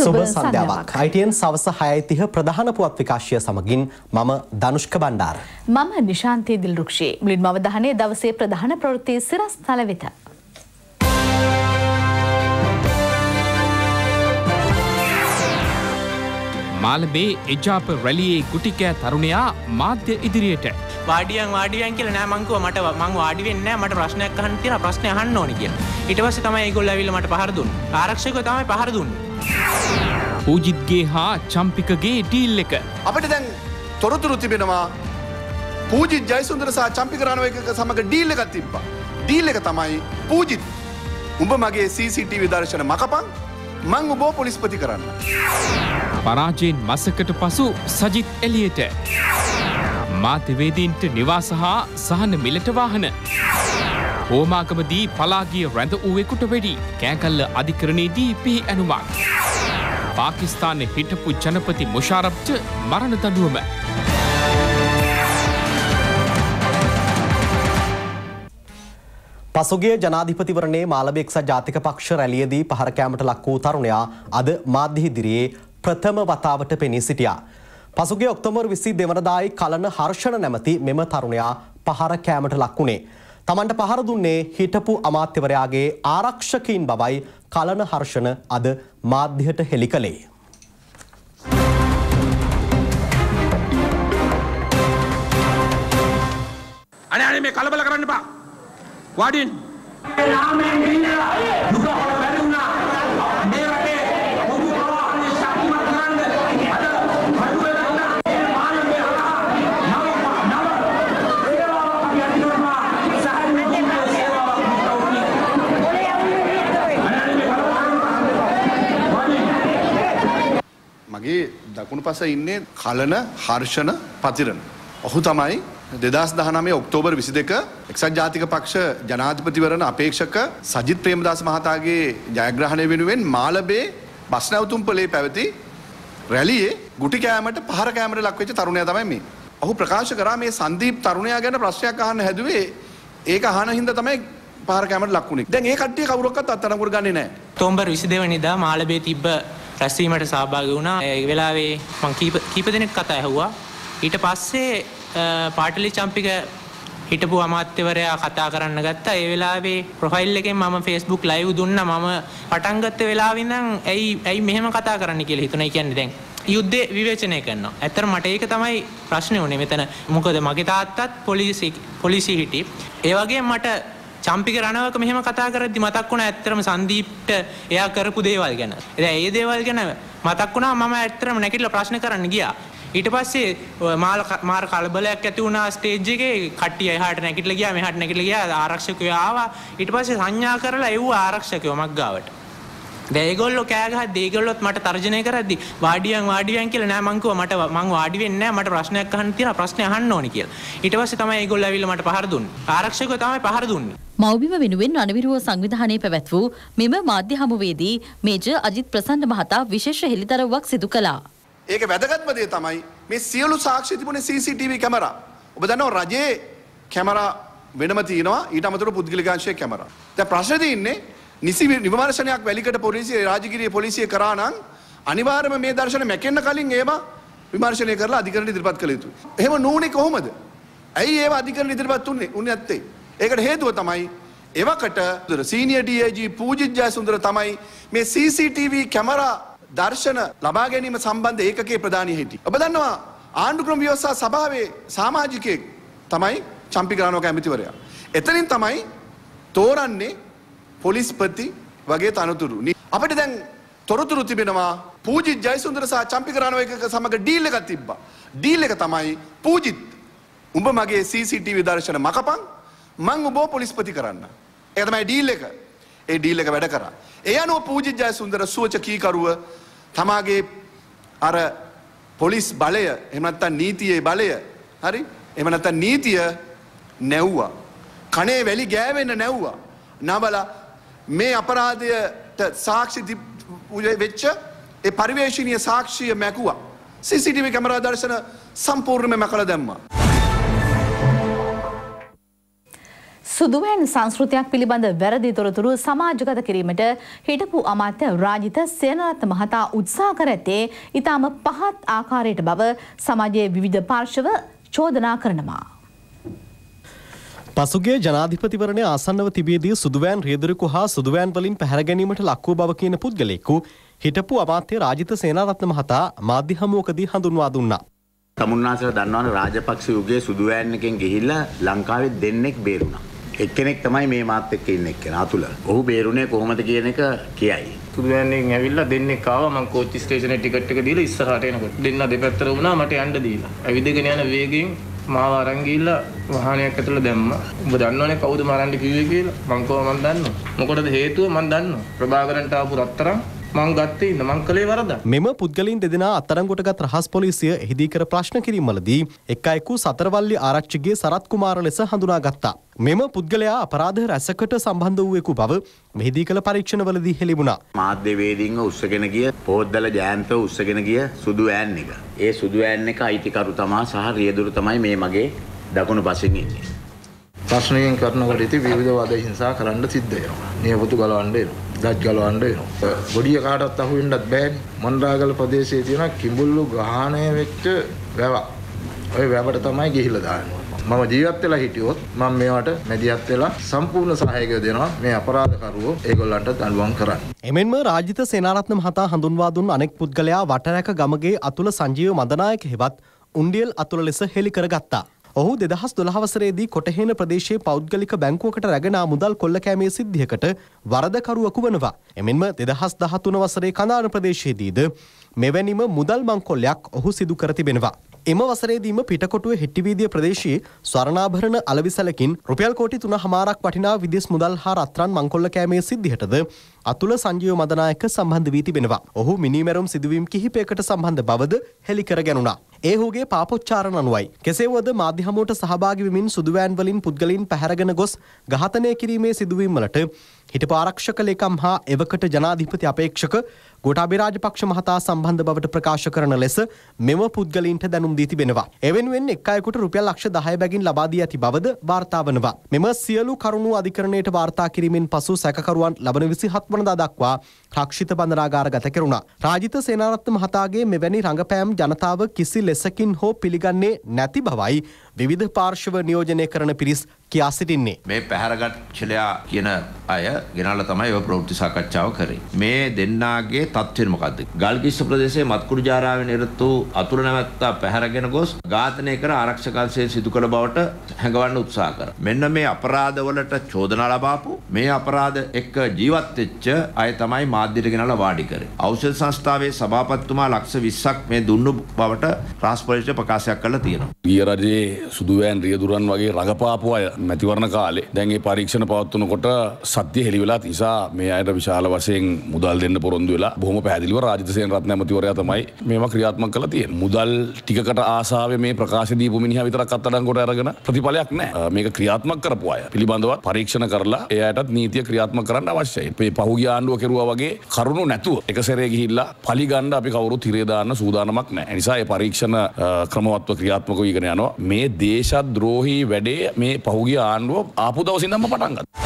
සුබ සන්ධ්‍යාවක්. ITN සවස 6:30 ප්‍රධාන පුවත් විකාශය සමගින් මම ධනුෂ්ක බණ්ඩාර. මම නිශාන්ති දිල්රුක්ෂි. මුලින්ම අවධානය දවසේ ප්‍රධාන ප්‍රවෘත්ති සිරස්තල වෙත. මාලබේ එජාප රැලියේ ගුටිකෑ තරුණයා මාධ්‍ය ඉදිරියට වාඩියන් කියලා නෑ මං කිව්වා මං වාඩි වෙන්නේ නෑ මට ප්‍රශ්නයක් අහන්න තියෙනවා ප්‍රශ්නේ අහන්න ඕනේ කියලා. ඊට පස්සේ තමයි ඒගොල්ලෝ ඇවිල්ලා මට පහර දුන්නේ. ආරක්ෂකයෝ තමයි පහර දුන්නේ. පූජිත්ගේ හා චම්පිකගේ ඩීල් එක. අපිට දැන් තොරතුරු තිබෙනවා පූජිත් ජයසුන්දර සහ චම්පික රණවේක සමග ඩීල් එකක් තිබ්බා. ඩීල් එක තමයි පූජිත් උඹ මගේ CCTV දර්ශන මකපන් මං ඔබව පොලිස්පති කරන්න. පරාජයෙන් මසකට පසු සජිත් එලියට මාධ්‍යවේදීන්ට නිවාස හා සහන මිලට වාහන හෝමාගමදී පලාගිය රැඳ වූවෙකුට වෙඩි කෑකල්ල අධිකරණයේදී පිහි ඇනුමක් පාකිස්තානයේ හිටපු ජනපති මුෂාරෆ්ට මරණ දඬුවම. පසුගිය ජනාධිපතිවරණයේ මාලබේ එක්සත් ජාතික පක්ෂ රැළියේදී පහර කෑමට ලක් වූ තරුණයා අද මාධ්‍ය ඉදිරියේ ප්‍රථම වතාවට පෙනී සිටියා. පසුගිය ඔක්තෝබර් 22 වනදායි කලන හර්ෂණ නැමැති මෙම තරුණයා පහර කෑමට ලක් වුණේ. තමන්ට පහර දුන්නේ හිටපු අමාත්‍යවරයාගේ ආරක්ෂකයින් බවයි කලන හර්ෂණ අද මාධ්‍යයට හෙළි කළේ. අනේ මේ කලබල කරන්න එපා. වාඩින් මගේ දකුණු පස ඉන්නේ කලන හර්ෂණ පතිරණ. ඔහු තමයි 2019 ඔක්තෝබර් 22 එක්සත් ජාතික පක්ෂ ජනාධිපතිවරණ අපේක්ෂක සජිත් ප්‍රේමදාස මහතාගේ ජයග්‍රහණය වෙනුවෙන් මාලබේ බස් නැවතුම්පලේ පැවති රැළියේ ගුටි කෑමට පහර කෑමට ලක් වෙච්ච තරුණයා තමයි මේ. ඔහු ප්‍රකාශ කරා මේ සංදීප් තරුණයා ගැන ප්‍රශ්නයක් අහන්න හැදුවේ ඒක අහන හින්දා තමයි පහර කෑමට ලක් වුණේ. දැන් ඒ කට්ටිය කවුරක්වත් අත්අඩංගුවට ගන්නේ නැහැ. ඔක්තෝබර් 22 වෙනිදා මාලබේ තිබ්බ රැස්වීමට සහභාගී වුණා. ඒ වෙලාවේ මං කීප දෙනෙක් කතා ඇහුවා. ඊට පස්සේ පාටලි චම්පික හිටපු අමාත්‍යවරයා කතා කරන්න ගත්තා. ඒ වෙලාවේ ප්‍රොෆයිල් එකෙන් මම Facebook live දුන්නා. මම පටන් ගත්ත වෙලාවෙ ඉඳන් ඇයි මෙහෙම කතා කරන්න කියලා හිතුණා. කියන්නේ දැන් යුද්ධේ විවේචනය කරනවා. ඇත්තට මට ඒක තමයි ප්‍රශ්නේ උනේ මෙතන. මොකද මගේ තාත්තත් පොලිසිය හිටියේ. ඒ වගේම මට චම්පික රණවක මෙහෙම කතා කරද්දි මතක් වුණා ඇත්තටම සංදීප්ට එයා කරපු දේවල් ගැන. දැන් ඒ දේවල් ගැන මතක් වුණා මම ඇත්තටම නැගිටලා ප්‍රශ්න කරන්න ගියා. ඊට පස්සේ මාර කලබලයක් ඇති වුණා ස්ටේජ් එකේ. කට්ටිය එහාට නැගිටලා ගියා මෙහාට නැගිටලා ගියා. ආරක්ෂකයෝ ආවා. ඊට පස්සේ සංඥා කරලා එව්ව ආරක්ෂකයෝ මග්ගාවට. දැන් ඒගොල්ලෝ කෑ ගහද්දි ඒගොල්ලොත් මට තර්ජනය කරද්දි වාඩියන් කියලා නෑ මං කිව්වා මං වාඩි වෙන්නේ නෑ මට ප්‍රශ්නයක් අහන්න තියෙනවා ප්‍රශ්නේ අහන්න ඕනේ කියලා. ඊට පස්සේ තමයි ඒගොල්ලෝ ඇවිල්ලා මට පහර දුන්නේ. ආරක්ෂකයෝ තමයි පහර දුන්නේ. මව්බිම වෙනුවෙන් රණවිරුව සංවිධානයේ පැවැත් වූ මෙම මාධ්‍ය හමුවේදී මේජර් අජිත් ප්‍රසන්න මහතා විශේෂ හෙළිදරව්වක් සිදු කළා. ඒක වැදගත්ම දේ තමයි මේ සියලු සාක්ෂි තිබුණේ CCTV කැමරා. ඔබ දන්නවා රජයේ කැමරා වෙනම තියෙනවා ඊට අමතරව පුද්ගලිකාංශයේ කැමරා. දැන් ප්‍රශ්නේ තියෙන්නේ නිසි විමර්ශනයක් වැලිකඩ පොලිසිය රාජගිරියේ පොලිසිය කරා නම් අනිවාර්යයෙන්ම මේ දර්ශන මැකෙන්න කලින් ඒවා විමර්ශනය කරලා අධිකරණයට ඉදිරිපත් කළ යුතුයි. එහෙම නූනේ කොහොමද? ඇයි ඒවා අධිකරණයට ඉදිරිපත් උන්නේ නැත්තේ? ඒකට හේතුව තමයි එවකට සීනියර් DIG පූජිත් ජයසුන්දර තමයි මේ CCTV කැමරා දර්ශන ලබා ගැනීම සම්බන්ධ ඒකකයේ ප්‍රධානී හිටියේ. ඔබ දන්නවා ආණ්ඩුක්‍රම ව්‍යවස්ථා සභාවේ සමාජිකයෙක් තමයි චම්පික රණවක ඇමතිවරයා. එතනින් තමයි තෝරන්නේ පොලිස්පති වගේ තනතුරු. අපිට දැන් තොරතුරු තිබෙනවා පූජිත් ජයසුන්දර සහ චම්පික රණවක සමග ඩීල් එකක් තිබ්බා. ඩීල් එක තමයි පූජිත් උඹ මගේ CCTV දර්ශන මකපන් මං ඔබව පොලිස්පති කරන්න. ඒක තමයි ඩීල් එක. ඒ ඩීල් එක වැඩ කරා. ඒ අනුව පූජිත් ජයසුන්දර සුවච කීකරුව තමාගේ අර පොලිස් බලය එහෙම නැත්නම් නීතියේ බලය හරි එහෙම නැත්නම් නීතිය නැව්වා. කනේ වැලි ගෑවෙන්න නැව්වා. නබලා මේ අපරාධයට සාක්ෂි වෙච්ච ඒ පරිවේශනීය සාක්ෂිය මැකුවා. CCTV කැමරා දර්ශන සම්පූර්ණයෙන්ම මැකලා දැම්මා. සුදුවැන් සංස්කෘතියක් පිළිබඳ වැරදි තොරතුරු සමාජගත කිරීමට හිටපු අමාත්‍ය රාජිත සේනරත්න මහතා උත්සාහ කර ඇත්තේ ඉතාම පහත් ආකාරයට බව සමාජයේ විවිධ පාර්ශව චෝදනා කරනවා. පසුගිය ජනාධිපතිවරණය ආසන්නව තිබියදී සුදුවෑන් රියදුරෙකු හා සුදුවෑන් වලින් පැහැර ගැනීමට ලක් වූ බව කියන පුද්ගලයෙකු හිටපු අමාත්‍ය රාජිත සේනාරත්න මහතා මාධ්‍ය හමුවකදී හඳුන්වා දුන්නා. තමුන්නාසල දන්නවනේ රාජපක්ෂ යුගයේ සුදුවෑන් එකෙන් ගිහිල්ලා ලංකාවේ දෙන්නෙක් බේරුණා. එක්කෙනෙක් තමයි මේ මාත් එක්ක ඉන්න එක්කෙනා අතුල. ඔහු බේරුණේ කොහොමද කියන එක කියයි. සුදුවෑන්ගෙන් ඇවිල්ලා දෙන්නෙක් ආවා මං කෝච්චි ස්ටේෂනේ ටිකට් එක දීලා ඉස්සරහට එනකොට දෙන්න දෙපැත්තට වුණා මට යන්න දීලා. ඇවිදගෙන යන වේගයෙන් මාව අරන් ගිහිල්ලා වාහනයක් ඇතුළේ දැම්මා. ඔබ දන්නවනේ කවුද මරන්න කිව්වේ කියලා. මං කොහොමද මන් දන්නව. මොකටද හේතුව මන් දන්නවා. ප්‍රභාකරන්ට ආපු රත්තරන් මං ගත්තේ ඉන්න මං කලේ වරදක්. මෙම පුද්ගලයන් දෙදෙනා අත්අඩංගුවටගත් රහස් පොලිසිය එහිදී කර ප්‍රශ්න කිරීමවලදී එක් අයෙකු සතරවල්ලි ආරච්චිගේ සරත් කුමාර ලෙස හඳුනාගත්තා. මෙම පුද්ගලයා අපරාධ රැසකට සම්බන්ධ වූවෙකු බව මෙහිදී කළ පරීක්ෂණවලදී හෙළිවුණා. මාධ්‍යවේදීන්ව උස්සගෙන ගිය පොද්දල ජයන්ත උස්සගෙන ගිය සුදු ඈන් එක. ඒ සුදු ඈන් එක අයිතිකරු තමා සහ රියදුරු තමයි මේ මගේ දකුණු පසින් ඉන්නේ. ප්‍රශ්නයෙන් කරනකොට ඉතින් විවිධ වාද හිංසා කරන්න සිද්ධ වෙනවා. නියපොතු ගලවන්න එනවා. දත් ගලවන්න එනවා. ගොඩිය කාටවත් අහු වෙන්නත් බෑනේ. මොණරාගල ප්‍රදේශයේ තියෙන කිඹුල්ලු ග්‍රහණය වෙච්ච වැවක්. ওই වැවට තමයි ගිහිල්ලා දාන්නේ. මම ජීවත් වෙලා හිටියොත් මම මේවට මැදිහත් වෙලා සම්පූර්ණ සහායකය දෙනවා මේ අපරාධකරුවෝ ඒගොල්ලන්ට දඬුවම් කරන්න. එමෙන්ම රාජිත සේනාරත්න මහතා හඳුන්වා දුන් අනෙක් පුද්ගලයා වටරැක ගමගේ අතුල සංජීව මදනායක හෙවත් උන්ඩියල් අතුල ලෙස හෙළි කරගත්තා. ඔහු 2012 වසරේදී කොටහේන ප්‍රදේශයේ පෞද්ගලික බැංකුවකට රැගෙන මුදල් කොල්ල කෑමේ සිද්ධියකට වරදකරුවෙකු වනවා. එමෙන්ම 2013 වසරේ කඳාන ප්‍රදේශයේදීද මෙවැනිම මුදල් මංකොල්ලයක් ඔහු සිදු කර තිබෙනවා. එම වසරේදීම පිටකොටුවේ හෙට්ටිවීදිය ප්‍රදේශයේ ස්වර්ණාභරණ අලවිසලකින් රුපියල් කෝටි 3.5ක් වටිනා විදේශ මුදල් හා රත්රන් මංකොල්ල කෑමේ සිද්ධියටද අතුල සංජීව මදනායක සම්බන්ධ වී තිබෙනවා. ඔහු මිනීමැරුම් සිදුවීම් කිහිපයකට සම්බන්ධ බවද හෙළි කර ගැනුණා. ඒ ඔහුගේ පාපොච්චාරණ අනුවයි. කෙසේ වුවද මාධ්‍ය හමුවට සහභාගී වෙමින් සුදුවෑන් වලින් පුද්ගලයන් පැහැරගෙන ගොස් ඝාතනය කිරීමේ සිදුවීම් වලට හිටපු ආරක්ෂක ලේකම් හා එවකට ජනාධිපති අපේක්ෂක ගෝඨාභය රාජපක්ෂ මහතා සම්බන්ධ බවට ප්‍රකාශ කරන ලෙස මෙම පුද්ගලයන්ට දැනුම් දී තිබෙනවා. එවෙනුවෙන් එක් අයෙකුට රුපියල් ලක්ෂ 10 බැගින් ලබා දී ඇති බවද වාර්තා වනවා. මෙම සියලු කරුණු අධිකරණයට වාර්තා කිරීමෙන් පසු සැකකරුවන් ලබන 27 වනදා දක්වා රක්ෂිත බන්ධනාගාරගත කෙරුණා. රාජිත සේනාරත්න මහතාගේ මෙවැනි රංගපෑම් ජනතාව කිසි ලෙසකින් හෝ පිළිගන්නේ නැති බවයි විවිධ පාර්ශව නියෝජනය කරන පිරිස් කියා සිටින්නේ. මේ පැහැරගත්චලයා කියන අය ගෙනල්ලා තමයි ඔය ප්‍රවෘත්ති සාකච්ඡාව කරේ. මේ දෙන්නාගේ තත්ත්වය මොකද්ද? ගල්කිස්ස ප්‍රදේශයේ මත්කුඩු ජාරාවේ නිරත වූ අතුරු නැවැත්තා පැහැරගෙන ගොස් ඝාතනය කර ආරක්ෂකංශයෙන් සිදු කළ බවට හැඟවන්න උත්සාහ කරා. මෙන්න මේ අපරාධවලට චෝදනා ලබාපු මේ අපරාධ එක්ක ජීවත් වෙච්ච අය තමයි මාධ්‍යට ගෙනල්ලා වාඩි කරේ. ඖෂධ සංස්ථාවේ සභාපතිතුමා ලක්ෂ 20ක් මේ දුන්නු බවට රාජ්‍ය පොලිසිය ප්‍රකාශයක් කරලා තියෙනවා. ගිය රජයේ සුදුවෑන් රියදුරන් වගේ රඟපාපු අය මැතිවරණ කාලේ දැන් මේ පරීක්ෂණ පවත්වනකොට සත්‍ය හෙළි වෙලා නිසා මේ අයට විශාල වශයෙන් මුදල් දෙන්න පොරොන්දු වෙලා බොහොම පැහැදිලිව රාජිත සේනරත්න ඇමතිවරයා තමයි මේවා ක්‍රියාත්මක කළා තියෙන්නේ. මුදල් ටිකකට ආසාවේ මේ ප්‍රකාශ දීපු මිනිහා විතරක් අත්අඩංගුවට අරගෙන ප්‍රතිඵලයක් නැහැ. මේක ක්‍රියාත්මක කරපු අය පිළිබඳව පරීක්ෂණ කරලා ඒ අයටත් නීතිය ක්‍රියාත්මක කරන්න අවශ්‍යයි. මේ පහුගිය ආණ්ඩුව කෙරුවා වගේ කරුණු නැතුව එක සැරේ ගිහිල්ලා පලි ගන්න අපි කවුරුත් හිරේ දාන්න සූදානමක් නැහැ. ඒ නිසා මේ පරීක්ෂණ ක්‍රමවත්ව ක්‍රියාත්මක වීගෙන යනවා. මේ දේශද්‍රෝහී වැඩේ මේ පහුගිය ආණ්ඩුව ආපු දවසින් ඉඳන්ම පටන් ගත්තා.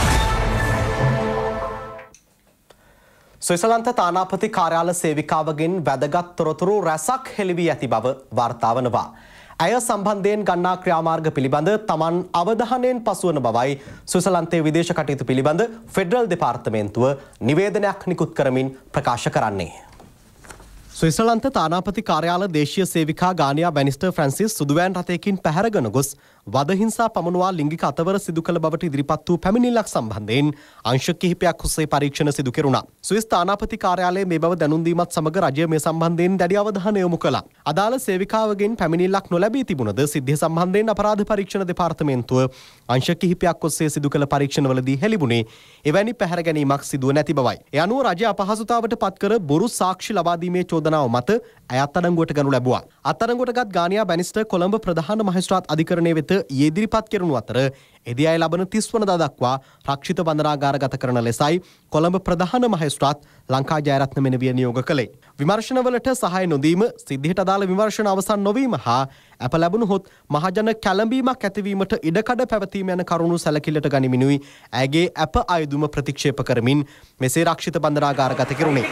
ස්විට්සර්ලන්ත තානාපති කාර්යාල සේවිකාවගෙන් වැදගත් තොරතුරු රැසක් හෙළි වී ඇති බව වාර්තා වනවා. ඇය සම්බන්ධයෙන් ගන්නා ක්‍රියාමාර්ග පිළිබඳ තමන් අවධානයෙන් පසුවන බවයි ස්විට්සර්ලන්තයේ විදේශ කටයුතු පිළිබඳ ෆෙඩරල් දෙපාර්තමේන්තුව නිවේදනයක් නිකුත් කරමින් ප්‍රකාශ කරන්නේ. ස්විට්සර්ලන්ත තානාපති කාර්යාල දේශීය සේවිකා ගානියා බැනිස්ටර් ෆ්‍රැන්සිස් සුදුවෑන් රථයකින් පැහැරගෙන ගොස් වදහිංසා පමනුවා ලිංගික අතවර සිදු කළ බවට ඉදිරිපත් වූ පැමිණිල්ලක් සම්බන්ධයෙන් අංශ කිහිපයක් ඔස්සේ පරීක්ෂණ සිදු කෙරුණා. ස්විස් තානාපති කාර්යාලයේ මේ බව දැනුම් දීමත් සමග රජය මේ සම්බන්ධයෙන් දැඩි අවධානය යොමු කළා. අදාළ සේවිකාවගෙන් පැමිණිල්ලක් නොලැබී තිබුණද සිද්ධිය සම්බන්ධයෙන් අපරාධ පරීක්ෂණ දෙපාර්තමේන්තුව අංශ කිහිපයක් ඔස්සේ සිදු කළ පරීක්ෂණවලදී හෙළිවුණේ එවැනි පැහැර ගැනීමක් සිදුව නැති බවයි. ඒ අනුව රජය අපහසුතාවට පත් කර බොරු සාක්ෂි ලබා දීමේ චෝදනාව මත ඇය අත්අඩංගුවට ගනු ලැබුවා. අත්අඩංගුවටගත් ගානියා බැනිස්ටර් කොළඹ ප්‍රධාන මහේස්ත්‍රාත් අධිකරණය වෙත ඉදිරිපත් කෙරුණු අතර එදී අය ලබන 30 වනදා දක්වා රක්ෂිත බන්ධනාගාරගත කරන ලෙසයි කොළඹ ප්‍රධාන මහේස්ත්‍රාත් ලංකා ජයරත්න මෙනවිය නියෝග කළේ. විමර්ශනවලට සහාය නොදීම, සිද්ධියට අදාළ විමර්ශන අවසන් නොවීම හා අප ලැබුණහොත් මහජන කැළඹීමක් ඇතිවීමට ඉඩකඩ පැවතීම යන කරුණු සැලකිල්ලට ගනිමිනුයි ඇගේ අප අයදුම ප්‍රතික්ෂේප කරමින් මෙසේ රක්ෂිත බන්ධනාගාරගත කෙරුණේ.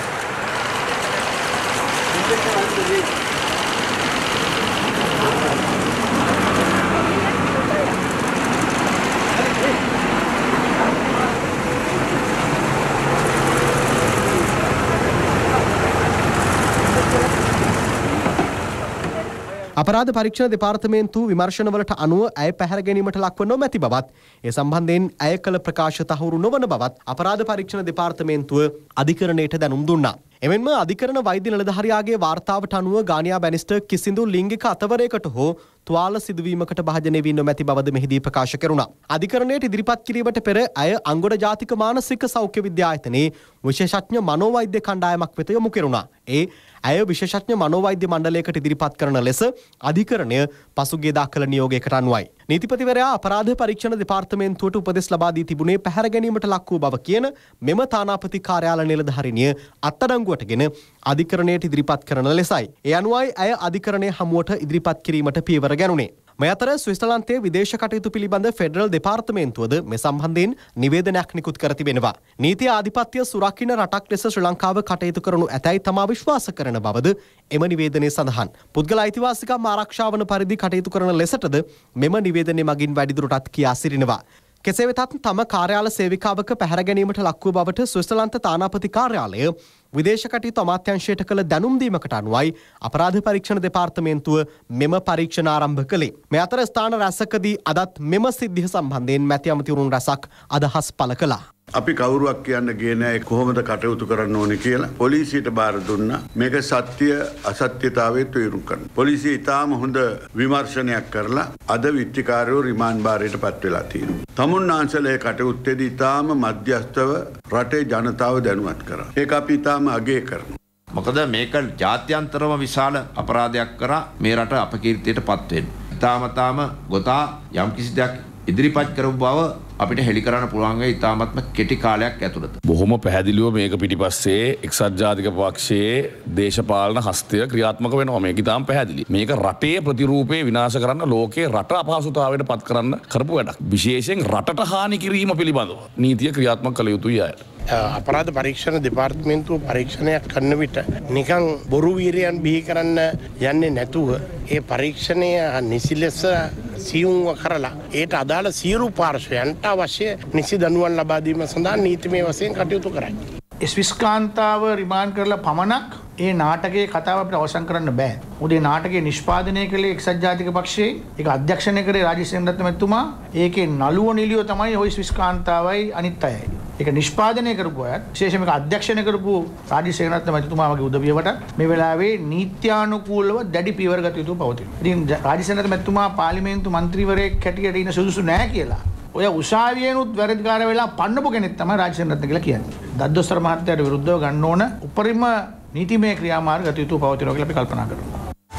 අපරාධ පරීක්ෂණ දෙපාර්තමේන්තුව විමර්ශනවලට අනුව ඇය පැහැර ගැනීමට ලක්ව නොමැති බවත් ඒ සම්බන්ධයෙන් ඇය කළ ප්‍රකාශ තහවුරු නොවන බවත් අපරාධ පරීක්ෂණ දෙපාර්තමේන්තුව අධිකරණයට දැනුම් දුන්නා. එමෙන්ම අධිකරණ වෛද්‍ය නිලධාරියාගේ වාර්තාවට අනුව ගානියා බැනිස්ටර් කිසිදු ලිංගික අතවරයකට හෝ තුවාල සිදුවීමකට භාජනය වී නොමැති බවද මෙහිදී ප්‍රකාශ කෙරුණා. අධිකරණයට ඉදිරිපත් කිරීමට පෙර ඇය අංගොඩ ජාතික මානසික සෞඛ්‍ය විද්‍යායතනයේ විශේෂඥ මනෝවෛද්‍ය කණ්ඩායමක් වෙත යොමු කෙරුණා. ඇය විශේෂඥ මනෝවෛද්‍ය මණ්ඩලයකට ඉදිරිපත් කරන ලෙස අධිකරණය පසුගියදා කළ නියෝගයකට අනුවයි. නීතිපතිවරයා අපරාධ පරීක්ෂණ දෙපාර්තමේන්තුවට උපදෙස් ලබා දී තිබුණේ පැහැර ගැනීමට ලක් වූ බව කියන මෙම තානාපති කාර්යාල නිලධාරිනිය අත්අඩංගුවටගෙන අධිකරණයට ඉදිරිපත් කරන ලෙසයි. ඒ අනුවයි ඇය අධිකරණය හමුවට ඉදිරිපත් කිරීමට පියවර ගැනුණේ. මේ අතර ස්විස්තරලන්තයේ විදේශ කටයුතු පිළිබඳ ෆෙඩරල් දෙපාර්තමේන්තුවද මේ සම්බන්ධයෙන් නිවේදනයක් නිකුත් කර තිබෙනවා. නීති ආධිපත්‍ය සුරකින්න රටක් ලෙස ශ්‍රී ලංකාව කටයුතු කරනු ඇතැයි තමා විශ්වාස කරන බවද එම නිවේදනයේ සඳහන්. පුද්ගල අයිතිවාසිකම් ආරක්ෂා වන පරිදි කටයුතු කරන ලෙසටද මෙම නිවේදනය මගින් වැඩිදුරටත් කියා සිටිනවා. කෙසේ වෙතත් තම කාර්යාල සේවිකාවක පැහැර ගැනීමට ලක් වූ බවට ස්විස්තරලන්ත තානාපති කාර්යාලය විදේශ කටයුතු අමාත්‍යාංශයට කළ දැනුම් දීමකට අනුවයි අපරාධ පරීක්ෂණ දෙපාර්තමේන්තුව මෙම පරීක්ෂණ ආරම්භ කළේ. මේ අතර ස්ථාන රැසකදී අදත් මෙම සිද්ධිය සම්බන්ධයෙන් මැති ඇමතිවරුන් රැසක් අදහස් පළ කළා. අපි කවුරුවක් කියන්න ගියේ නෑ කොහොමද කටයුතු කරන්න ඕනේ කියලා. පොලිසියට බාර දුන්නා. මේක සත්‍ය අසත්‍යතාවයේ තීරු කරන්න. පොලිසිය ඊටාම හොඳ විමර්ශනයක් කරලා අද විත්තිකාරයෝ රිමාන්ඩ් බාරයට පත් වෙලා තියෙනවා. තමුන්නාන්සලේ කටයුත්තේදී ඊටාම මධ්‍යස්ථව රටේ ජනතාව දැනුවත් කරා. ඒක අපි ඊටාම අගය කරනවා. මොකද මේක ජාත්‍යන්තරව විශාල අපරාධයක් කරා මේ රට අපකීර්තියට පත් වෙන්න. ඊටාමතාම ගොතා යම්කිසි දෙයක් ඉදිරිපත් කරපු බව අපිට හෙළි කරන්න පුළුවන් වෙයි ඉතාමත්ම කෙටි කාලයක් ඇතුළත. බොහොම පැහැදිලිව මේක පිටිපස්සේ එක්සත් ජාතික පක්ෂයේ දේශපාලන හස්තය ක්‍රියාත්මක වෙනවා. මේක ඉතාම පැහැදිලි. මේක රටේ ප්‍රතිරූපේ විනාශ කරන්න, ලෝකේ රට අපහසුතාවයට පත් කරන්න කරපු වැඩක්. විශේෂයෙන් රටට හානි කිරීම පිළිබඳව නීතිය ක්‍රියාත්මක කළ යුතුයි අය. අපරාධ පරීක්ෂණ දෙපාර්තමේන්තුව පරීක්ෂණයක් කරන විට නිකන් බොරු වීරයන් බිහි කරන්න යන්නේ නැතුව ඒ පරීක්ෂණය නිසි ලෙස සියුම්ව කරලා ඒට අදාළ සියලු පාර්ශ්වයන්ට අවශ්‍ය නිසි දනුවන් ලබා දීම සඳහා නීතිමය වශයෙන් කටයුතු කරයි. ස්විස්කාන්තාව රිමාන්ඩ් කරලා පමණක් ඒ නාටකයේ කතාව අපිට අවසන් කරන්න බෑ. මොකද ඒ නාටකයේ නිෂ්පාදනය කළේ එක්සත් ජාතික පක්ෂයේ, ඒක අධ්‍යක්ෂණය කරේ රාජේෂ් සේනරත්න මැතිතුමා. ඒකේ නළුව නිලියෝ තමයි ওই ස්විස්කාන්තාවයි අනිත් අයයි. ඒක නිෂ්පාදනය කරපු අයත් විශේෂයෙන්ම ඒක අධ්‍යක්ෂණය කරපු රාජේෂ් සේනරත්න මැතිතුමා වගේ උදවියවට මේ වෙලාවේ නීත්‍යානුකූලව දැඩි පියවර ගත යුතු පවතිනවා. ඉතින් රාජේෂ් සේනරත්න මැතිතුමා පාර්ලිමේන්තු මන්ත්‍රීවරයෙක් හැටියට ඉන්න සුදුසු නැහැ කියලා ඔය උසාවියෙනුත් වැරදිකාර වෙලා පන්නපු කෙනෙක් තමයි රාජේෂ් සේනරත්න කියලා කියන්නේ. දද්දොස්තර මහත්තයාට විරුද්ධව ගන්න ඕන උපරිම නීතිමය ක්‍රියාමාර්ග ගත යුතු පවතිනවා කියලා අපි කල්පනා කරනවා.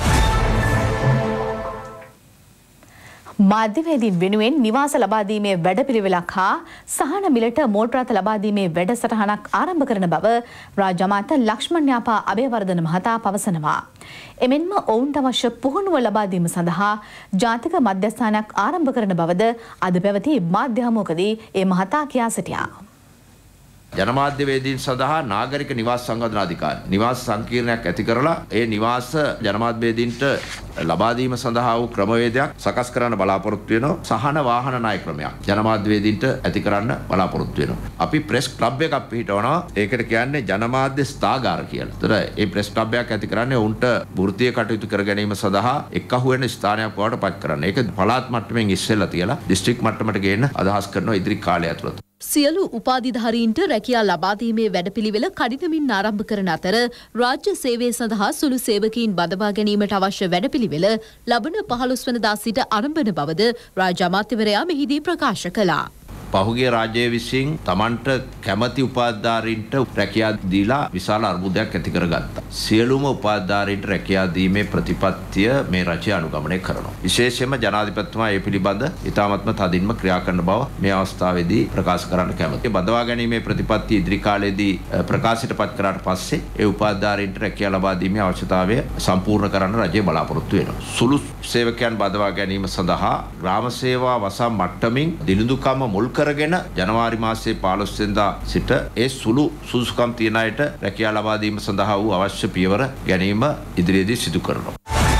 මාධ්‍යවේදීන් වෙනුවෙන් නිවාස ලබා දීමේ වැඩපිළිවෙලක් හා සහන මිලට මෝටරාත ලබා දීමේ වැඩසටහනක් ආරම්භ කරන බව රාජ්‍ය අමාත්‍ය ලක්ෂ්මන් යාපා අබේවර්ධන මහතා පවසනවා. එමෙන්ම ඔවුන්ට අවශ්‍ය පුහුණුව ලබා දීම සඳහා ජාතික මධ්‍යස්ථානයක් ආරම්භ කරන බවද අද පැවති මාධ්‍ය හමුවකදී ඒ මහතා කියා සිටියා. ජනමාධ්‍යවේදීන් සඳහා නාගරික නිවාස සංවර්ධන අධිකාරී නිවාස සංකීර්ණයක් ඇති කරලා ඒ නිවාස ජනමාධ්‍යවේදීන්ට ලබා දීම සඳහා වූ ක්‍රමවේදයක් සකස් කරන්න බලාපොරොත්තු වෙනවා. සහන වාහන ණය ක්‍රමයක් ජනමාධ්‍යවේදීන්ට ඇති කරන්න බලාපොරොත්තු වෙනවා. අපි ප්‍රෙස් ක්ලබ් එකක් පිහිටවනවා. ඒකට කියන්නේ ජනමාධ්‍ය ස්ථාගාර කියලා. ඒතර මේ ප්‍රෙස් ක්ලබ් එකක් ඇති කරන්නේ උන්ට වෘත්තීය කටයුතු කර ගැනීම සඳහා එක්කහුව වෙන ස්ථානයක් බවට පත් කරන්න. ඒක පළාත් මට්ටමින් ඉස්සෙල්ලා තියලා දිස්ත්‍රික් මට්ටමට ගේන්න අදහස් කරනවා ඉදිරි කාලය ඇතුළත. සියලු උපාධිධාරීන්ට රැකියා ලබා දීමේ වැඩපිළිවෙල කඩිනමින් ආරම්භ කරන අතර රාජ්‍ය සේවය සඳහා සුළු සේවකීන් බඳවා ගැනීමට අවශ්‍ය වැඩපිළිවෙල ලබන 15 වනදා සිට ආරම්භ වන බවද රාජ්‍ය අමාත්‍යවරයා මෙහිදී ප්‍රකාශ කළා. පහුගිය රාජ්‍යය විසින් Tamanට කැමැති උපාධිධාරීන්ට රැකියා දීලා විශාල අර්බුදයක් ඇති කරගත්තා. සියලුම උපාධිධාරීන්ට රැකියා දීමේ ප්‍රතිපත්තිය මේ රජය අනුගමනය කරනවා. විශේෂයෙන්ම ජනාධිපතිතුමා ඒ පිළිබඳ ඉතාමත්ම තදින්ම ක්‍රියා කරන බව මේ අවස්ථාවේදී ප්‍රකාශ කරන්න කැමැතියි. බඳවා ගැනීමේ ප්‍රතිපත්තිය ඉදිරි කාලයේදී ප්‍රකාශයට පත් කරාට පස්සේ ඒ උපාධිධාරීන්ට රැකියා ලබා දීමේ අවශ්‍යතාවය සම්පූර්ණ කරන්න රජය බලාපොරොත්තු වෙනවා. සුළු සේවකයන් බඳවා ගැනීම සඳහා ග්‍රාම සේවා වසා මට්ටමින් දිලිඳුකම මුල් කරගෙන ජනවාරි මාසයේ 15 වෙනිදා සිට ඒ සුළු සුදුසුකම් තියන අයට රැකියා ලබා දීම සඳහා වූ අවශ්‍ය පියවර ගැනීම ඉදිරියේදී සිදු කරනවා.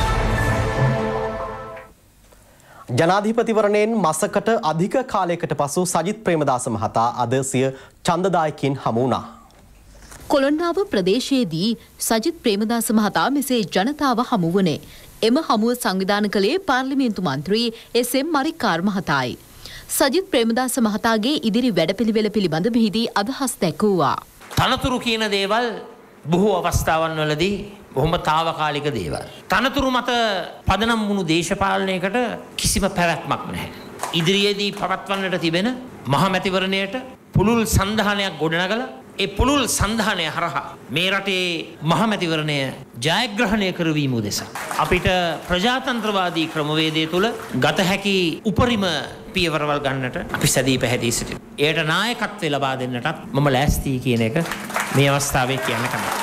ජනාධිපතිවරණයෙන් මාසකට අධික කාලයකට පසු සජිත් ප්‍රේමදාස මහතා අද සිය ඡන්දදායකින් හමු වුණා. කොළොන්නාව ප්‍රදේශයේදී සජිත් ප්‍රේමදාස මහතා මෙසේ ජනතාව හමු වුණේ. එම හමුව සංවිධානය කළේ පාර්ලිමේන්තු මන්ත්‍රී එස්.එම්. මරික්කාර් මහතායි. සජිත් ප්‍රේමදාස මහතාගේ ඉදිරි වැඩපිළිවෙල පිළිබඳ මෙහිදී අදහස් දැක්වුවා. තනතුරු කියන දේවල් බොහෝ අවස්ථාවන් වලදී බොහොම తాවකාලික දේවල්. තනතුරු මත පදනම් වුණු දේශපාලනයකට කිසිම පැවැත්මක් නැහැ. ඉදිරියේදී පවත්වන්නට තිබෙන මහමැතිවරණයට පුළුල් සන්ධානයක් ගොඩනගලා ඒ පුළුල් සන්ධානය හරහා මේ රටේ මහමැතිවරණය ජයග්‍රහණය කරවීම උදෙසා අපිට ප්‍රජාතන්ත්‍රවාදී ක්‍රමවේදය තුළ ගත හැකි උපරිම පියවරවල් ගන්නට අපි සැදී පැහැදී සිටිනවා. එයට නායකත්වය ලබා දෙන්නටත් මම ලෑස්තියි කියන එක මේ අවස්ථාවේ කියන්න කැමතියි.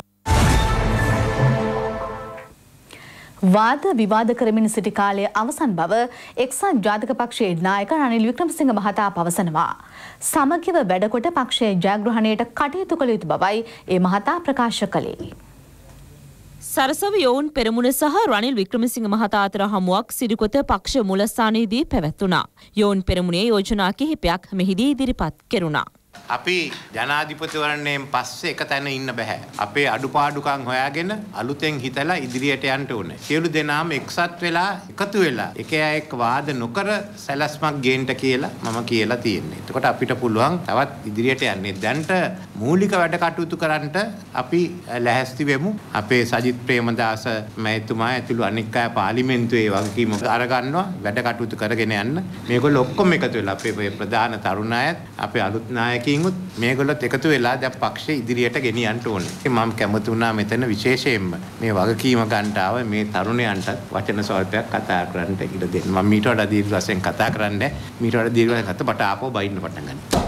වාද විවාද කරමින් සිටි කාලය අවසන් බව එක්සත් ජාතික පක්ෂයේ නායක රනිල් වික්‍රමසිංහ මහතා පවසනවා. සමගිව වැඩකොට පක්ෂයේ ජයග්‍රහණයට කටයුතු කළ යුතු බවයි ඒ මහතා ප්‍රකාශ කළේ. සරසව යොවුන් පෙරමුණ සහ රනිල් වික්‍රමසිංහ මහතා අතර හමුවක් සිරිකොත පක්ෂ මුලස්ථානයේදී පැවැත්වුණා. යොවුන් පෙරමුණේ යෝජනා කිහිපයක් මෙහිදී ඉදිරිපත් කෙරුණා. අපි ජනාධිපතිවරණයෙන් පස්සේ එක තැන ඉන්න බෑ. අපේ අඩුපාඩුකම් හොයාගෙන අලුතෙන් හිතලා ඉදිරියට යන්න ඕනේ. සියලු දෙනාම එක්සත් වෙලා එකතු වෙලා එක එක් වාද නොකර සැලැස්මක් ගේන්න කියලා මම කියලා තියෙන්නේ. එතකොට අපිට පුළුවන් තවත් ඉදිරියට යන්න. දැන්ට මූලික වැඩ කටයුතු කරන්නට අපි ලැහැස්ති වෙමු. අපේ සජිත් ප්‍රේමදාස මහත්මයා ඇතුළු අනික් අය පාර්ලිමේන්තුවේ වගකීම අරගන්නවා වැඩ කටයුතු කරගෙන යන්න. මේගොල්ලෝ ඔක්කොම එකතු වෙලා අපේ ප්‍රධාන තරුණ අයත් අපේ අලුත් නායකයන් මේගොල්ලොත් එකතු වෙලා දැන් පක්ෂය ඉදිරියට ගෙනියන්න ඕනේ. මම කැමති වුණා මෙතන විශේෂයෙන්ම මේ වගකීම ගන්නට ආව මේ තරුණයන්ට වචන ස්වල්පයක් කතා කරන්න ඉඩ දෙන්න. මම මීට වඩා දීර්ඝ වශයෙන් කතා කරන්නේ. මීට වඩා දීර්ඝ වශයෙන් කතා බට ආපහු බයින්න පටන් ගන්නවා.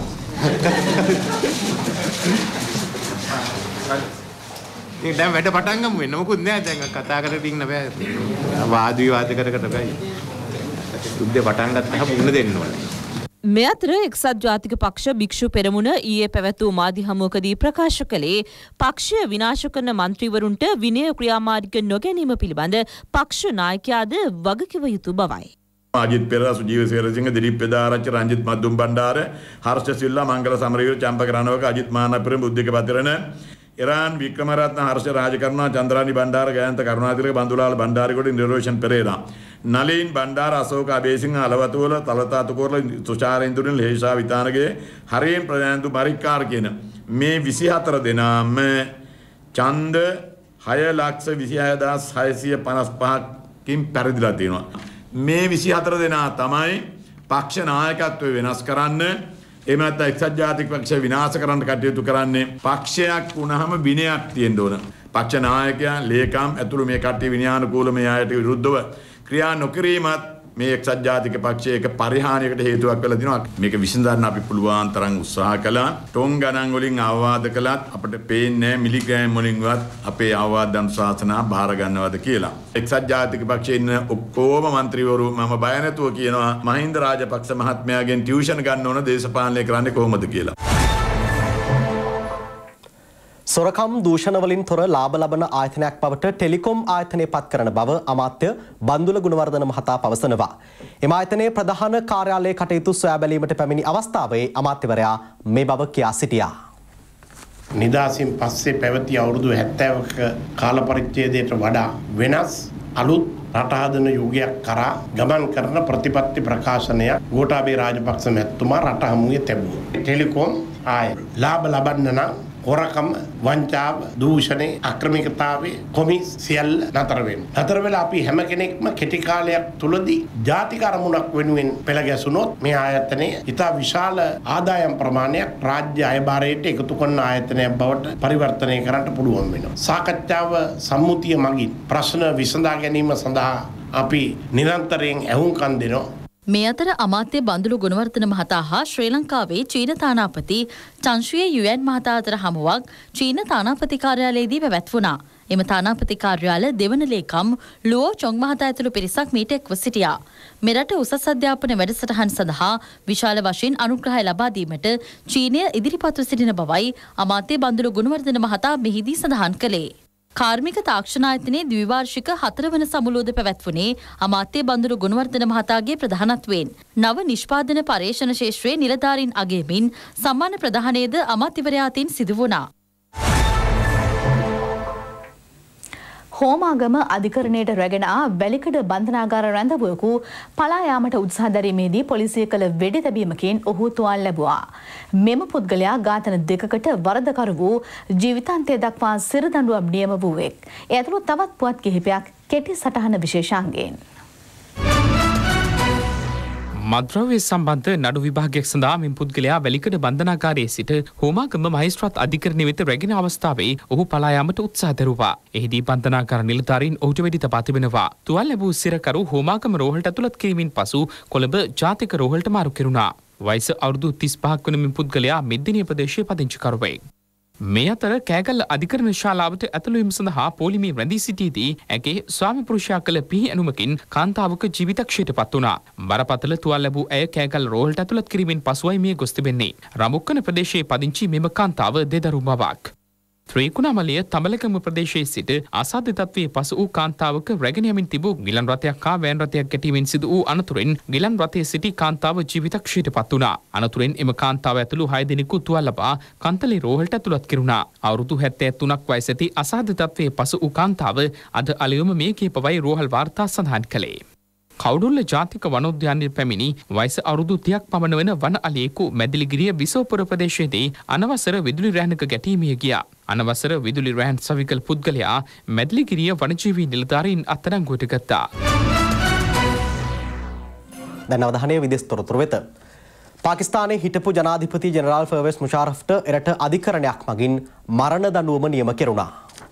මේ දැන් වැඩ පටන් ගමු වෙන මොකුත් නෑ දැන් කතා කරගෙන ඉන්න බෑ. වාද විවාද කර බෑ. සුද්ධ පටන් ගත්තාම මුණ දෙන්න ඕනේ. මේ අතර එක්සත් ජාතික පක්ෂ භික්ෂු පෙරමුණ ඊයේ පැවැත් වූ මාධ්‍ය හමුවකදී ප්‍රකාශ කළේ පක්ෂය විනාශ කරන මන්ත්‍රීවරුන්ට විනය ක්‍රියාමාර්ග නොගැනීම පිළිබඳ පක්ෂ නායකයාද වගකිව යුතු බවයි. අජිත් පෙරේරා සුජීව සේරසිංහ දිලීප් පෙදාරච්චි රංජිත් මද්දුම් බණ්ඩාර හර්ෂ සිල්වා මංගල සමරවීර චම්පක රණවක අජිත් මානපුර බුද්ධික පතිරණ ඉරාන් වික්‍රමරත්න හර්ෂ රාජකරුණා චන්ද්‍රානි බණ්ඩාර ගයන්ත කරුණාතිලක බන්දුලාල් බණ්ඩාරගොඩ නිරෝෂන් පෙරේරා නලීන් බණ්ඩාර අශෝක අබේසිංහ අලවතුවල තලතාතු කොරල තුෂාර ඉන්දුරින් ලේෂා විතානගේ හරියන් ප්‍රධානතු මරික්කාර කියන මේ 24 දෙනාම ඡන්ද 6,26,655කින් පරිදිලා තියෙනවා. මේ 24 දෙනා තමයි පක්ෂ නායකත්වය වෙනස් කරන්න එහෙම නැත්නම් එක්සත් ජාතික පක්ෂය විනාශ කරන්න කටයුතු කරන්නේ. පක්ෂයක් වුණාම විනයක් තියෙන්න ඕන. පක්ෂ නායකයා ලේකම් ඇතුළු මේ කට්ටිය විනයානුකූල මේ අයට විරුද්ධව ක්‍රියා නොකිරීමත් මේ එක්සත් ජාතික පක්ෂයක පරිහානියකට හේතුවක් වෙලා දිනවා. මේක විසඳන්න අපි පුළුවන් තරම් උත්සාහ කළා. ටොන් ගණන් වලින් අවවාද කළත් අපිට පේන්නේ මිලිග්‍රෑම් වලින්වත් අපේ අවවාද අනුශාසනා බාර ගන්නවද කියලා. එක්සත් ජාතික පක්ෂයේ ඉන්න ඔක්කොම മന്ത്രിවරු මම බය නැතුව කියනවා මහින්ද රාජපක්ෂ මහත්මයාගෙන් ටියුෂන් ගන්න ඕන දේශපාලනය කරන්නේ කොහොමද කියලා. සොරකම් දූෂණ වලින් තොර ලාභ ලබන ආයතනයක් බවට ටෙලිකොම් ආයතනය පත් කරන බව අමාත්‍ය බන්දුල ගුණවර්ධන මහතා පවසනවා. එම ආයතනයේ ප්‍රධාන කාර්යාලයේ කටයුතු සොයා බැලීමට පැමිණි අවස්ථාවේ අමාත්‍යවරයා මේ බව කියා සිටියා. නිදාසින් පස්සේ පැවති අවුරුදු 70ක කාල පරිච්ඡේදයට වඩා වෙනස් අලුත් රට හදන යුගයක් කරා ගමන් කරන ප්‍රතිපත්ති ප්‍රකාශනය ගෝඨාභය රාජපක්ෂ මැතිතුමා රට හමුවේ තිබුණා. ටෙලිකොම් ආය ලාභ ලබන්න නම් හොරකම, වංචාව, දූෂණය, අක්‍රමිකතාවය, කොමිස් සියල්ල නතර වෙන්න. නතර වෙලා අපි හැම කෙනෙක්ම කෙටි කාලයක් තුලදී ජාතික අරමුණක් වෙනුවෙන් පෙළ ගැසුනොත් මේ ආයතනය ඉතා විශාල ආදායම් ප්‍රමාණයක් රාජ්‍ය අයභාරයට එකතු කරන ආයතනයක් බවට පරිවර්තනය කරන්න පුළුවන් වෙනවා. සාකච්ඡාව සම්මුතිය මගින් ප්‍රශ්න විසඳා ගැනීම සඳහා අපි නිරන්තරයෙන් ඇහුම්කන් දෙනවා. මේ අතර අමාත්‍ය බන්දුලු ගුණවර්ධන මහතා හා ශ්‍රී ලංකාවේ චීන තානාපති චන්ෂුයේ යුයන් මහතා අතර හමුවක් චීන තානාපති කාර්යාලයේදී පැවැත්වුණා. එම තානාපති කාර්යාල දෙවන ලේකම් ලුවෝ චොං මහතා ඇතුළු පිරිසක් මීට එක්ව සිටියා. මෙරට උසස් අධ්‍යාපන වැඩසටහන් සඳහා විශාල වශයෙන් අනුග්‍රහය ලබා දීමට චීනය ඉදිරිපත්ව සිටින බවයි අමාත්‍ය බන්දුලු ගුණවර්ධන මහතා මෙහිදී සඳහන් කළේ. කාර්මික තාක්ෂණ ආයතනයේ ද්විවාර්ෂික 4 වන සමුළුවද පැවැත්වුණේ අමාත්‍ය බන්දුරු ගුණවර්ධන මහතාගේ ප්‍රධානත්වයෙන්. නව නිෂ්පාදන පර්යේෂණ ශේෂ්ත්‍රයේ නිලධාරීන් අගයමින් සම්මාන ප්‍රදානයද අමාත්‍යවරයා අතින් සිදු වුණා. හෝමාගම අධිකරණයට රැගෙන වැලිකඩ බන්ධනාගාර රැඳවුවෙකු පලා යාමට උත්සාහ දැරීමේදී පොලිසිය කළ වෙඩි තැබීමකින් ඔහු තුවාල ලැබුවා. මෙම පුද්ගලයා ඝාතන දෙකකට වරදකරු වූ ජීවිතාන්තය දක්වා සිරදඬුවම් නියම වූවෙක්. ඒ ඇතුළු තවත් පුවත් කිහිපයක් කෙටි සටහන විශේෂාංගයෙන්. මද්‍රව්‍ය සම්බන්ධ නඩු විභාගයක් සඳහා මෙම පුද්ගලයා වැලිකඩ බන්ධනාගාරයේ සිට හෝමාගම මහේස්ත්‍රාත් අධිකරණය වෙත රැගෙන අවස්ථාවේ ඔහු පලා යාමට උත්සාහ දරුවා. එහිදී බන්ධනාගාර නිලධාරීන් ඔහුට වෙඩි තබා තිබෙනවා. තුවාල ලැබූ සිරකරු හෝමාගම රෝහලට ඇතුළත් කිරීමෙන් පසු කොළඹ ජාතික රෝහලට මාරු කෙරුණා. වයස අවුරුදු 35ක් වන මෙම පුද්ගලයා මෙද්දිනිය ප්‍රදේශයේ පදිංචිකරුවෙක්. මේ අතර කෑගල්ල අධිකරණ ශාලාවට ඇතුළුවීම සඳහා පොලිමේ රැඳී සිටියේදී ඇගේ ස්වාමි පුරුෂයා කළ පිහිනුමකින් කාන්තාවක ජීවිතක්ෂයට පත් වුණා. බරපතල තුවාල ලැබූ ඇය කෑගල්ල රෝහලට ඇතුළත් කිරීමෙන් පසුවයි මිය ගොස් තිබෙන්නේ. රමුක්කන ප්‍රදේශයේ පදිංචි මෙම කාන්තාව දෙදරු මවක්. ත්‍රිකුණාමලය තඹලකම ප්‍රදේශයේ සිට අසාධ්‍ය තත්ත්වයේ පසු වූ කාන්තාවක රැගෙන යමින් තිබූ ගිලන් රථයක් හා වෑන් රථයක් ගැටීමෙන් සිදු වූ අනතුරෙන් ගිලන් රථයේ සිටි කාන්තාව ජීවිතක්ෂයට පත් වුණා. අනතුරෙන් එම කාන්තාව ඇතුළු 6 දෙනෙකු තුවාල ලබා කන්තලේ රෝහලට ඇතුළත් කෙරුණා. අවුරුදු 73ක් වයස ඇති අසාධ්‍ය තත්ත්වයේ පසු වූ කාන්තාව අද අලුයම මේ කීපවයි රෝහල් වාර්තා සඳහන් කළේ. කවුඩුල්ල ජාතික වනෝද්‍යානයේ පැමිණි වයස අවුරුදු 30ක් පමණ වන වන අලියෙකු මැදිලිගිරිය විසෝපුර ප්‍රදේශයේදී අනවසර විදුලි රැහැනක ගැටීමේ ගියා. අනවසර විදුලි රැහැන් සවිකල් පුද්ගලයා මැදිලිගිරිය වනජීවී නිලධාරීන් අත්අඩංගුවට ගත්තා. දැන් අවධානය විදේශ තොරතුරු වෙත. පාකිස්තානයේ හිටපු ජනාධිපති ජෙනරාල් පර්වෙස් මුෂාරෆ්ට එරට අධිකරණයක් මගින් මරණ දඬුවම නියම කෙරුණා.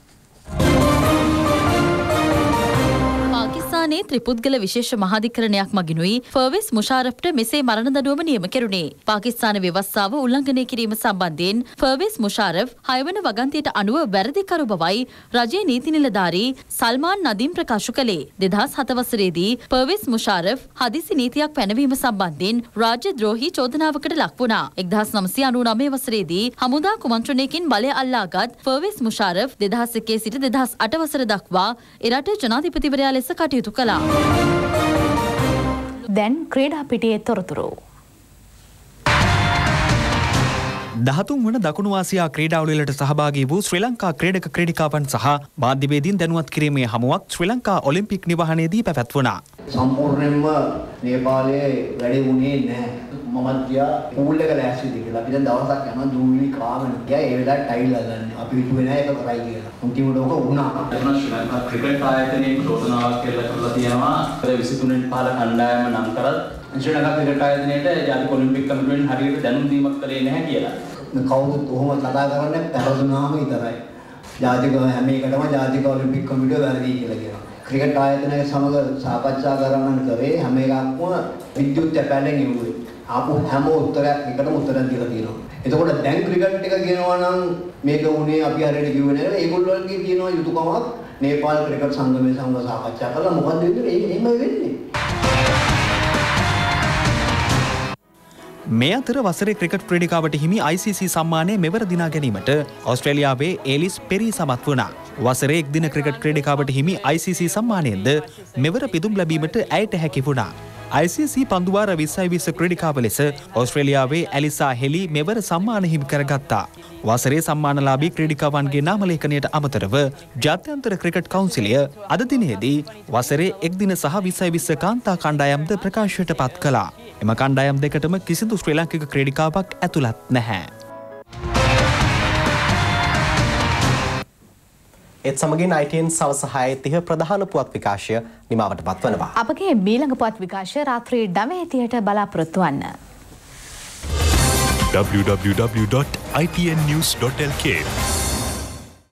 පාකිස්තානයේ ත්‍රිපුද්ගල විශේෂ මහාධිකරණයක් මගිනුයි ෆර්වෙස් මුෂාරෆ්ට මෙසේ මරණ දඬුවම නියම කෙරුණේ. පාකිස්තාන ව්‍යවස්ථාව උල්ලංඝනය කිරීම සම්බන්ධයෙන් ෆර්වෙස් මුෂාරෆ් 6 වන වගන්තියට අනුව වැරදිකරු බවයි රජයේ නීති නිලධාරී සල්මාන් නදීම් ප්‍රකාශ කළේ. 2007 වසරේදී ෆර්වෙස් මුෂාරෆ් හදිසි නීතියක් පැනවීම සම්බන්ධයෙන් රාජ්‍ය ද්‍රෝහී චෝදනාවකට ලක් වුණා. 1999 වසරේදී හමුදා කුමන්ත්‍රණයකින් බලය අල්ලාගත් ෆර්වෙස් මුෂාරෆ් 2001 සිට 2008 වසර දක්වා එරට ජනාධිපතිවරයා ලෙස කටයුතු කළා. දැන් ක්‍රීඩා පිටියේ තොරතුරු. 13 වන දකුණු ආසියා ක්‍රීඩාවලිවලට සහභාගී වූ ශ්‍රී ලංකා ක්‍රීඩක ක්‍රීඩිකාවන් සහ මාධ්‍යවේදීන් දැනුවත් කිරීමේ හමුවක් ශ්‍රී ලංකා ඔලිම්පික් නිවහනේදී පැවැත්වුණා. සම්පූර්ණයෙන්ම නේපාලයේ වැඩි වුණේ නැහැ. මමත් ගියා පූල් එක ලෑස්තිද කියලා. අපි දැන් දවසක් යනවා දූලි කාමන ගියා ඒ වෙලාවට ටයිල් අල්ලන්නේ. අපි හිතුවේ නැහැ ඒක කරයි කියලා. උන්තිමට ඔක වුණා. ශ්‍රී ලංකා ක්‍රිකට් ආයතනයේ චෝදනාවක් කරලා තියෙනවා. 23 15 කණ්ඩායම නම් කරත් ශ්‍රී ලංකා ක්‍රිකට් ආයතනයේට ජාතික ඔලිම්පික් කමිටුවෙන් හරියට දැනුම් දීමක් කරේ නැහැ කියලා. කවුරුත් ඔහොම කතා කරන්නේ පැරදුනාම විතරයි. ජාතික හැම එකටම ජාතික ඔලිම්පික් කමිටුව වැරදි කියලා කියනවා. ක්‍රිකට් ආයතනය සමග සාකච්ඡා කරන්න කරේ හැම එකක්ම විද්‍යුත් තැපැලෙන් ඉවුවේ. ආපු හැම උත්තරයක් එකටම උත්තරයක් දීලා තියෙනවා. එතකොට දැන් ක්‍රිකට් එක කියනවා නම් මේක උනේ අපි හරියට කිව්වේ නැහැ. ඒගොල්ලෝගේ තියෙනවා යුතුයකමක් නේපාල් ක්‍රිකට් සංගමයේ සමග සාකච්ඡා කරලා මොකද්ද වෙන්නේ? එහෙමයි වෙන්නේ. මේ අතර වසරේ ක්‍රිකට් ක්‍රීඩිකාවට හිමි ICC සම්මානය මෙවර දිනා ගැනීමට ඕස්ට්‍රේලියාවේ ඒලිස් පෙරි සමත් වුණා. වසරේ එක් දින ක්‍රිකට් ක්‍රීඩිකාවට හිමි ICC සම්මානයෙන්ද මෙවර පිදුම් ලැබීමට ඇයට හැකි වුණා. ICC පන්දුවාර 2020 ක්‍රීඩිකාව ලෙස ඕස්ට්‍රේලියාවේ ඇලිසා හෙලි මෙවර සම්මාන හිමි කරගත්තා. වසරේ සම්මානලාභී ක්‍රීඩිකාවන්ගේ නාමලේඛනයට අමතරව ජාත්‍යන්තර ක්‍රිකට් කවුන්සිලය අද දිනේදී වසරේ එක් දින සහ 2020 කාන්තා කණ්ඩායම්ද ප්‍රකාශයට පත් කළා. එම කණ්ඩායම් දෙකටම කිසිදු ශ්‍රී ලාංකික ක්‍රීඩිකාවක් ඇතුළත් නැහැ. ඒත් සමගින් ITN සවස 6:30 ප්‍රධාන පුවත් විකාශය නිමවට පත්වනවා. අපගේ මීළඟ පුවත් විකාශය රාත්‍රී 9:30ට බලාපොරොත්තු වන්න. www.itnnews.lk